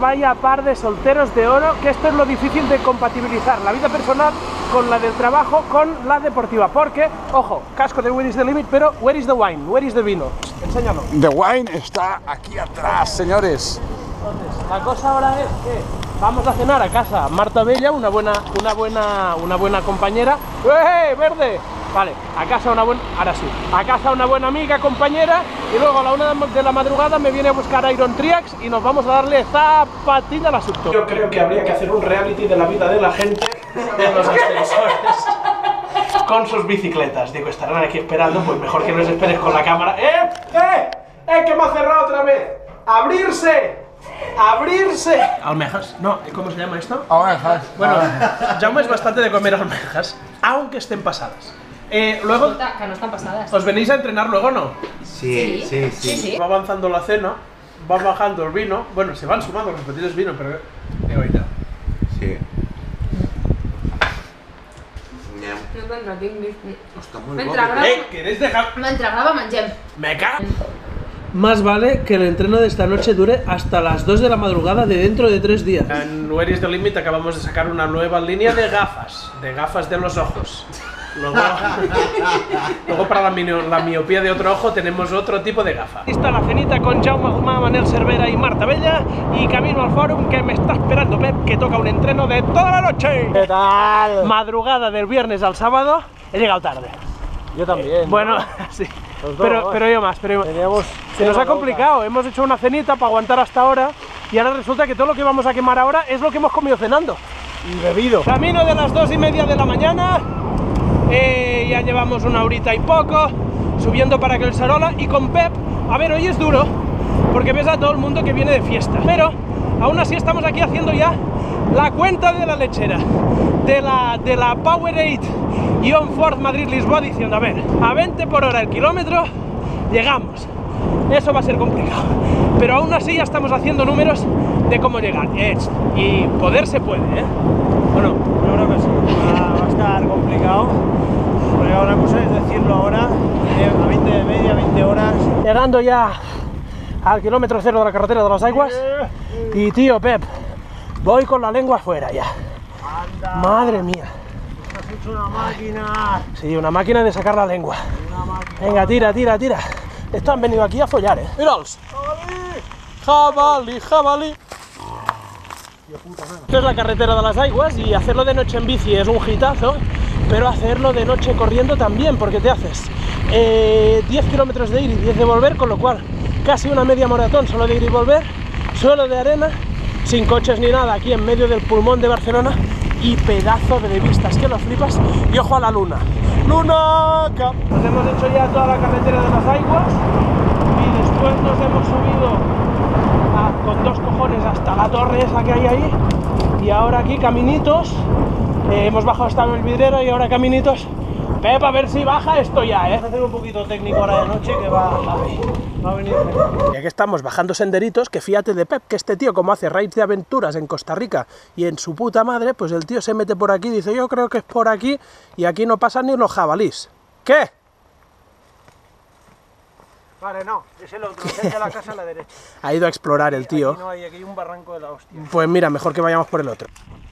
Vaya par de solteros de oro, que esto es lo difícil de compatibilizar la vida personal con la del trabajo, con la deportiva. Porque, ojo, casco de Where is the Limit, pero where is the wine, where is the vino. Enséñalo. The wine está aquí atrás, señores. Entonces, la cosa ahora es que vamos a cenar a casa Marta Bella, una buena compañera. ¡Eh, verde! Vale, a casa una buena, ahora sí, a casa una buena amiga, compañera, y luego a la 1 de la madrugada me viene a buscar Iron Triax y nos vamos a darle zapatilla al asunto. Yo creo que habría que hacer un reality de la vida de la gente en los ascensores con sus bicicletas. Digo, estarán aquí esperando, pues mejor que no les esperes con la cámara. Que me ha cerrado otra vez! ¡Abrirse! ¡Abrirse! ¿Almejas? No, ¿cómo se llama esto? Almejas. Bueno, Jaume es bastante de comer almejas, aunque estén pasadas. Luego, Escolta, que no están pasadas. ¿os venís a entrenar luego o no? Sí. Va avanzando la cena, va bajando el vino. Bueno, se van sumando los botelles de vino, però ahorita. Sí. No tinc vist. Està molt Mentre bo. grava, ¿Queréis dejar? mentre grava mengem. ¡Me cago! Más vale que el entreno de esta noche dure hasta las 2 de la madrugada de dentro de 3 días. En Where is the Limit acabamos de sacar una nueva línea de gafas de los ojos. Luego para la miopía de otro ojo tenemos otro tipo de gafa. Está la cenita con Jaume Guzmán, Manel Cervera y Marta Bella, y camino al fórum que me está esperando Pep, que toca un entreno de toda la noche. ¿Qué tal? Madrugada del viernes al sábado. He llegado tarde. Yo también. Bueno, sí. Los dos, Pero yo más. Se nos ha complicado. Hemos hecho una cenita para aguantar hasta ahora y ahora resulta que todo lo que vamos a quemar ahora es lo que hemos comido cenando. Y bebido. Camino de las 2:30 de la mañana. Ya llevamos una horita y poco subiendo para Collserola y con Pep. A ver, hoy es duro porque ves a todo el mundo que viene de fiesta, pero aún así estamos aquí haciendo ya la cuenta de la lechera de la Powerade Ion Ford Madrid-Lisboa, diciendo, a ver, a 20 por hora el kilómetro llegamos. Eso va a ser complicado, pero aún así ya estamos haciendo números de cómo llegar. Y poder se puede, ¿eh? Bueno, Yo creo que sí. Va a estar complicado. Pero una cosa es decirlo ahora, a 20 de media, 20 horas. llegando ya al kilómetro 0 de la carretera de las Aguas. Y tío Pep, voy con la lengua afuera ya. Anda. Madre mía. Has hecho una máquina. Sí, una máquina de sacar la lengua. Una máquina. Venga, tira. Estos han venido aquí a follar, ¿eh? Miraos. Jabalí. Esto es la carretera de las Aguas y hacerlo de noche en bici es un hitazo, pero hacerlo de noche corriendo también, porque te haces 10 kilómetros de ir y 10 de volver, con lo cual casi una media maratón solo de ir y volver, suelo de arena, sin coches ni nada, aquí en medio del pulmón de Barcelona, y pedazo de vistas que lo flipas, y ojo a la luna. ¡Lunaca! Nos hemos hecho ya toda la carretera de las Aguas y después nos hemos subido con 2 cojones hasta la torre esa que hay ahí, y ahora aquí caminitos, hemos bajado hasta el vidrero y ahora caminitos. Pep, a ver si baja esto ya, Vamos a hacer un poquito técnico ahora de noche que va a venir. Ya que estamos bajando senderitos, que fíjate de Pep, que este tío, como hace raids de aventuras en Costa Rica y en su puta madre, pues el tío se mete por aquí, dice, yo creo que es por aquí, y aquí no pasan ni los jabalís. ¿Qué? Vale, no, es el otro, es de la casa a la derecha. Ha ido a explorar el tío. Aquí no hay, aquí hay un barranco de la hostia. Pues mira, mejor que vayamos por el otro.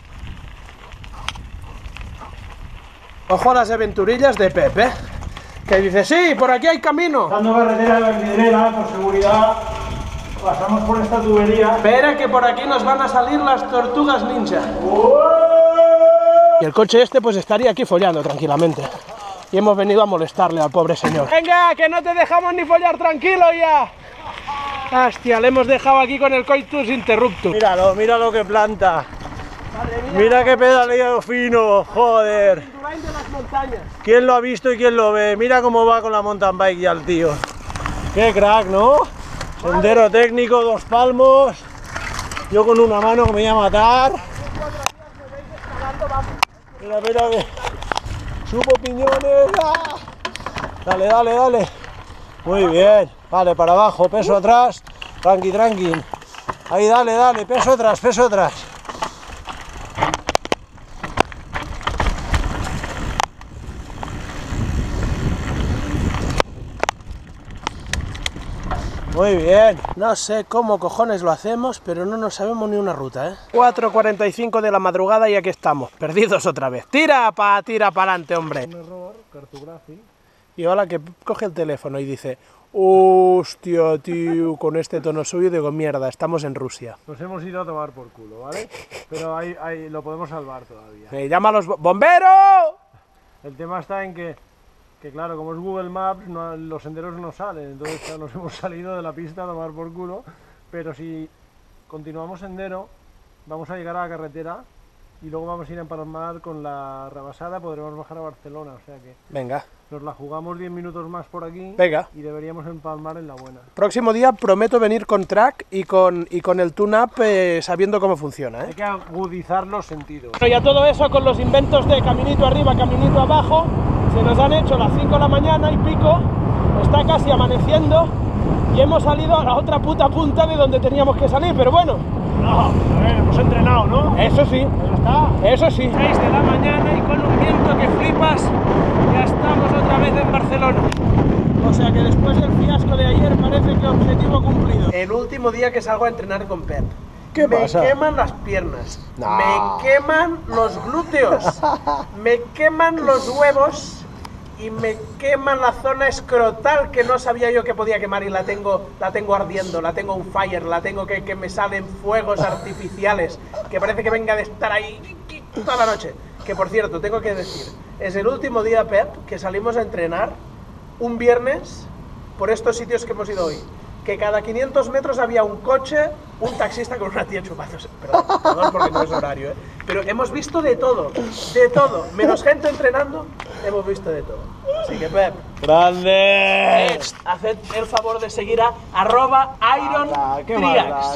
Ojo a las aventurillas de Pep, ¿eh? Que dice, sí, por aquí hay camino. Dando carretera de la vidrera, por seguridad, pasamos por esta tubería. Espera que por aquí nos van a salir las tortugas ninja. Y el coche este pues estaría aquí follando tranquilamente. Y hemos venido a molestarle al pobre señor. ¡Venga, que no te dejamos ni follar, tranquilo ya! Hostia, le hemos dejado aquí con el coitus interruptus. Mira lo que planta. Mira qué pedaleo fino, joder. De las montañas. ¿Quién lo ha visto y quién lo ve? Mira cómo va con la mountain bike ya el tío. Qué crack, ¿no? Sendero técnico, 2 palmos. Yo con una mano que me voy a matar. Mira que... Subo piñones. ¡Ah! Dale. Muy bien. Vale, para abajo, peso atrás. Tranqui. Ahí, dale. Peso atrás. Muy bien. No sé cómo cojones lo hacemos, pero no nos sabemos ni una ruta, ¿eh? 4:45 de la madrugada y aquí estamos, perdidos otra vez. Tira para adelante, hombre. Un error, cartografía. Y ahora que coge el teléfono y dice, hostia, tío, con este tono suyo, digo, mierda, estamos en Rusia. Nos hemos ido a tomar por culo, ¿vale? Pero ahí lo podemos salvar todavía. Me llama a los ¡bomberos! El tema está en que claro, como es Google Maps, los senderos no salen, entonces claro, nos hemos salido de la pista a tomar por culo, pero si continuamos sendero, vamos a llegar a la carretera y luego vamos a ir a empalmar con la rebasada, podremos bajar a Barcelona, o sea que Venga, nos la jugamos 10 minutos más por aquí. Venga. Y deberíamos empalmar en la buena. próximo día prometo venir con track y con el tune-up sabiendo cómo funciona, ¿eh? Hay que agudizar los sentidos. Bueno, y a todo eso con los inventos de caminito arriba, caminito abajo, se nos han hecho las 5 de la mañana y pico, está casi amaneciendo y hemos salido a la otra puta punta de donde teníamos que salir, pero bueno. No, a ver, hemos entrenado, ¿no? Eso sí, Ya está. eso sí. 6 de la mañana y con un viento que flipas, ya estamos otra vez en Barcelona. O sea que después del fiasco de ayer parece que objetivo cumplido. El último día que salgo a entrenar con Pep. ¿Qué pasa? Me queman las piernas, No. me queman los glúteos, me queman los huevos y me quema la zona escrotal que no sabía yo que podía quemar y la tengo ardiendo, la tengo on fire, la tengo que me salen fuegos artificiales, que parece que venga de estar ahí toda la noche. Que por cierto, tengo que decir, es el último día, Pep, que salimos a entrenar un viernes por estos sitios que hemos ido hoy. Que cada 500 metros había un coche, un taxista con una tía chupándose. Perdón porque no es horario, ¿eh? Pero hemos visto de todo, menos gente entrenando, hemos visto de todo. Así que, Pep, ¡Grande! haced el favor de seguir a @IronTriax. ¡Qué maldad!